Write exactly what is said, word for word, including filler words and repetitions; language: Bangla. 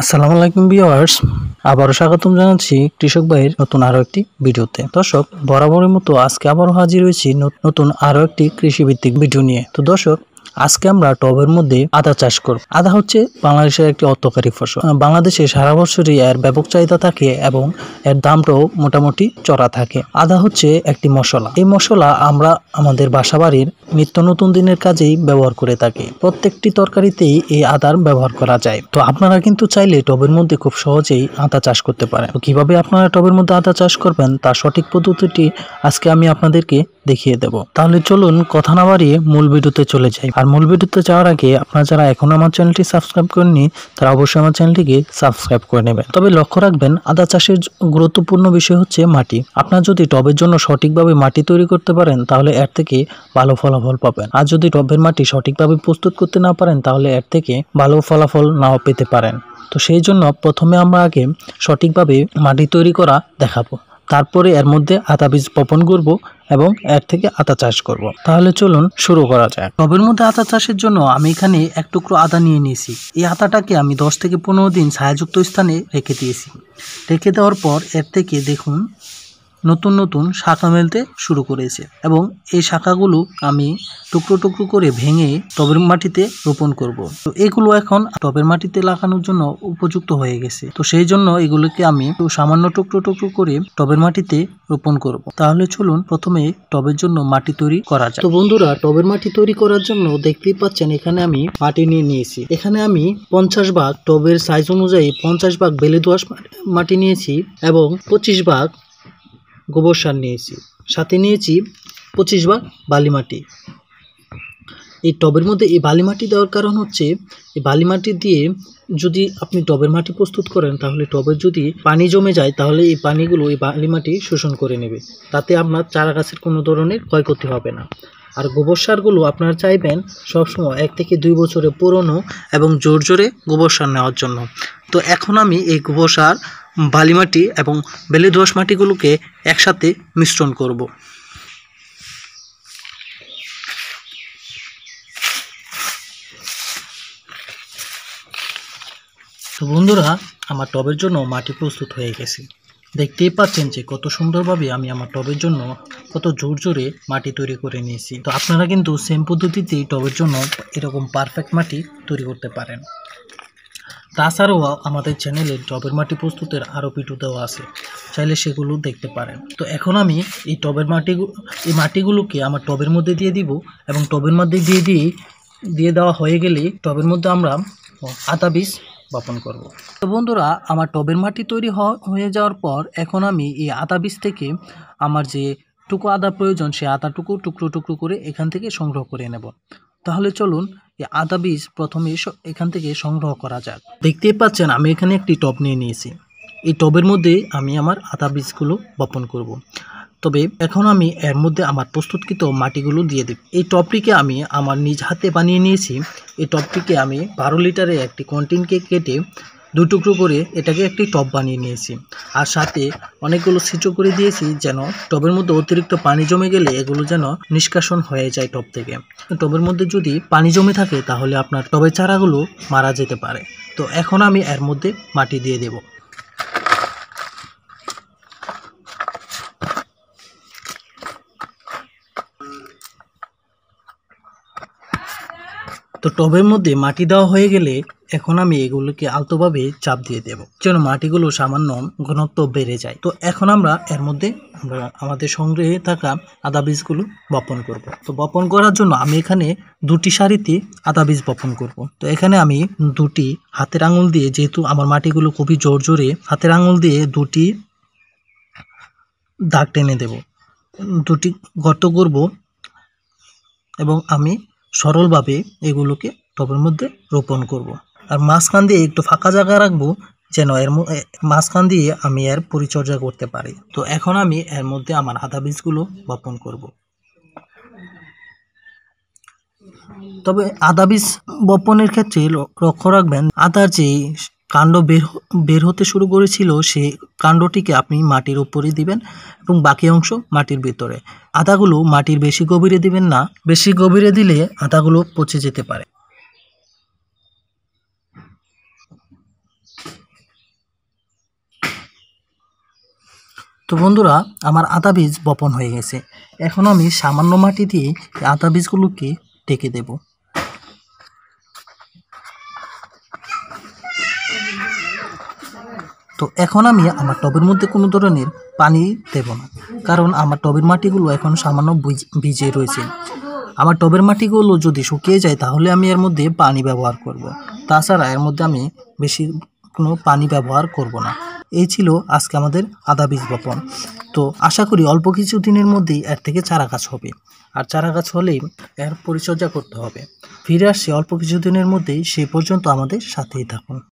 আসসালামু আলাইকুম ভিউয়ার্স, আবারও স্বাগতম জানাচ্ছি কৃষক ভাইয়ের নতুন আরো একটি ভিডিওতে। দর্শক, বরাবরের মতো আজকে আবারও হাজির হয়েছি নতুন আরো একটি কৃষিভিত্তিক ভিডিও নিয়ে। তো দর্শক, আজকে আমরা টবের মধ্যে আদা চাষ করব। আদা হচ্ছে বাংলাদেশের একটি অর্থকরী ফসল। বাংলাদেশে সারা বছরই এর ব্যাপক চাহিদা থাকে এবং এর দামটাও মোটামুটি চড়া থাকে। আদা হচ্ছে একটি মশলা। এই মশলা আমরা আমাদের বাসাবাড়ির নিত্য নতুন দিনের কাজেই ব্যবহার করে থাকি। প্রত্যেকটি তরকারিতেই এই আদার ব্যবহার করা যায়। তো আপনারা কিন্তু চাইলে টবের মধ্যে খুব সহজেই আদা চাষ করতে পারেন। তো কিভাবে আপনারা টবের মধ্যে আদা চাষ করবেন তার সঠিক পদ্ধতিটি আজকে আমি আপনাদেরকে দেখিয়ে দেব। তাহলে চলুন কথা না বাড়িয়ে মূল ভিডিওতে চলে যাই। আর মূল ভিডিওতে যাওয়ার আগে আপনারা যারা এখনো আমার চ্যানেলটি সাবস্ক্রাইব করেননি তারা অবশ্যই আমার চ্যানেলটিকে সাবস্ক্রাইব করে নেবেন। তবে লক্ষ্য রাখবেন, আদা চাষের গুরুত্বপূর্ণ বিষয় হচ্ছে মাটি। আপনার যদি টবের জন্য সঠিকভাবে মাটি তৈরি করতে পারেন তাহলে এর থেকে ভালো ফলাফল পাবেন। আর যদি টবের মাটি সঠিকভাবে প্রস্তুত করতে না পারেন তাহলে এর থেকে ভালো ফলাফল নাও পেতে পারেন। তো সেই জন্য প্রথমে আমরা আগে সঠিকভাবে মাটি তৈরি করা দেখাবো, তারপরে এর মধ্যে আদা বীজ বপন করব এবং এর থেকে আদা চাষ করব। তাহলে চলুন শুরু করা যাক। টবের মধ্যে আদা চাষের জন্য আমি এখানে এক টুকরো আদা নিয়ে নিয়েছি। এই আদাটাকে আমি দশ থেকে পনেরো দিন ছায়াযুক্ত স্থানে রেখে দিয়েছি। রেখে দেওয়ার পর এর থেকে দেখুন নতুন নতুন শাখা মেলতে শুরু করেছে এবং এই শাখাগুলো আমি টুকরো টুকরো করে ভেঙে টবের মাটিতে রোপণ করব। তো এগুলো এখন টবের মাটিতে লাগানোর জন্য উপযুক্ত হয়ে গেছে। তো সেই জন্য এগুলোকে আমি সামান্য টুকরো টুকরো করে টবের মাটিতে রোপণ করব। তাহলে চলুন প্রথমে টবের জন্য মাটি তৈরি করা যায়। তো বন্ধুরা, টবের মাটি তৈরি করার জন্য দেখতেই পাচ্ছেন এখানে আমি মাটি নিয়ে নিয়েছি। এখানে আমি পঞ্চাশ ভাগ টবের সাইজ অনুযায়ী পঞ্চাশ ভাগ বেলে দোআঁশ মাটি নিয়েছি এবং পঁচিশ ভাগ গোবর সার নিয়েছি, সাথে নিয়েছি পঁচিশ ভাগ বালি মাটি। এই টবের মধ্যে এই বালি মাটি দেওয়ার কারণ হচ্ছে, এই বালি মাটি দিয়ে যদি আপনি টবের মাটি প্রস্তুত করেন তাহলে টবের যদি পানি জমে যায় তাহলে এই পানিগুলো এই বালি মাটি শোষণ করে নেবে, তাতে আপনার চারা গাছের কোনো ধরনের ক্ষয়ক্ষতি হবে না। আর গোবর সারগুলো আপনারা চাইবেন সবসময় এক থেকে দুই বছরে পুরনো এবং জোর জোরে গোবর সার নেওয়ার জন্য। তো এখন আমি এই গোবর সার, বালি মাটি এবং বেলে দোআঁশ মাটিগুলোকে একসাথে মিশ্রণ করব। তো বন্ধুরা, আমার টবের জন্য মাটি প্রস্তুত হয়ে গেছে। দেখতেই পাচ্ছেন যে কত সুন্দরভাবে আমি আমার টবের জন্য কত জোর জোরে মাটি তৈরি করে নিয়েছি। তো আপনারা কিন্তু সেম পদ্ধতিতেই টবের জন্য এরকম পারফেক্ট মাটি তৈরি করতে পারেন। তাছাড়াও আমাদের চ্যানেলে টবের মাটি প্রস্তুতের আরও ভিডিও দেওয়া আছে, চাইলে সেগুলো দেখতে পারেন। তো এখন আমি এই টবের মাটি এই মাটিগুলোকে আমার টবের মধ্যে দিয়ে দিব এবং টবের মধ্যে দিয়ে দিয়ে দিয়ে দেওয়া হয়ে গেলে টবের মধ্যে আমরা আদা বীজ বপন করব। তো বন্ধুরা, আমার টবের মাটি তৈরি হয়ে যাওয়ার পর এখন আমি এই আদা বীজ থেকে আমার যে টুকু আদা প্রয়োজন সে আদাটুকু টুকরো টুকরো করে এখান থেকে সংগ্রহ করে নেব। তাহলে চলুন এই আদা বীজ প্রথমে এখান থেকে সংগ্রহ করা যাক। দেখতেই পাচ্ছেন আমি এখানে একটি টব নিয়ে নিয়েছি। এই টবের মধ্যে আমি আমার আদা বীজগুলো বপন করব। তবে এখন আমি এর মধ্যে আমার প্রস্তুতকৃত মাটিগুলো দিয়ে দেব। এই টবটিকে আমি আমার নিজ হাতে বানিয়ে নিয়েছি। এই টবটিকে আমি বারো লিটারের একটি কন্টেইনারকে কেটে দুই টুকরো করে এটাকে একটি টব বানিয়ে নিয়েছি। আর সাথে অনেকগুলো ছিদ্র করে দিয়েছি যেন টবের মধ্যে অতিরিক্ত পানি জমে গেলে এগুলো যেন নিষ্কাশন হয়ে যায় টব থেকে। টবের মধ্যে যদি পানি জমে থাকে তাহলে আপনার টবের চারাগুলো মারা যেতে পারে। তো এখন আমি এর মধ্যে মাটি দিয়ে দেব। তো টবের মধ্যে মাটি দেওয়া হয়ে গেলে এখন আমি এগুলোকে আলতোভাবে চাপ দিয়ে দেব যেন মাটিগুলো সামান্য ঘনত্ব বেড়ে যায়। তো এখন আমরা এর মধ্যে আমরা আমাদের সংগ্রহে থাকা আদা বীজগুলো বপন করব। তো বপন করার জন্য আমি এখানে দুটি সারিতে আদা বীজ বপন করব। তো এখানে আমি দুটি হাতের আঙুল দিয়ে, যেহেতু আমার মাটিগুলো খুবই জোর জোরে, হাতের আঙুল দিয়ে দুটি দাগ টেনে দেব, দুটি গর্ত করব এবং আমি সরলভাবে এগুলোকে টবের মধ্যে রোপণ করব। আর মাঝখান দিয়ে একটু ফাঁকা জায়গা রাখবো যেন এর মাঝখান দিয়ে আমি এর পরিচর্যা করতে পারি। তো এখন আমি এর মধ্যে আমার আদা বীজগুলো বপন করব। তবে আদা বীজ বপনের ক্ষেত্রে লক্ষ্য রাখবেন, আদার যে কাণ্ড বের বের হতে শুরু করেছিল সেই কাণ্ডটিকে আপনি মাটির উপরে দিবেন এবং বাকি অংশ মাটির ভিতরে। আদাগুলো মাটির বেশি গভীরে দিবেন না, বেশি গভীরে দিলে আদাগুলো পচে যেতে পারে। তো বন্ধুরা, আমার আদা বীজ বপন হয়ে গেছে। এখন আমি সামান্য মাটি দিয়ে এই আদা বীজগুলোকে ঢেকে দেব। তো এখন আমি আমার টবের মধ্যে কোনো ধরনের পানি দেব না, কারণ আমার টবের মাটিগুলো এখন সামান্য ভিজে রয়েছে। আমার টবের মাটিগুলো যদি শুকিয়ে যায় তাহলে আমি এর মধ্যে পানি ব্যবহার করব। তাছাড়া এর মধ্যে আমি বেশি কোনো পানি ব্যবহার করব না। এই ছিল আজকে আমাদের আদা বীজ বপন। তো আশা করি অল্প কিছু দিনের মধ্যেই এর থেকে চারা গাছ হবে। আর চারা গাছ হলেই এর পরিচর্যা করতে হবে। ফিরে আসছে অল্প কিছু দিনের মধ্যেই, সেই পর্যন্ত আমাদের সাথেই থাকুন।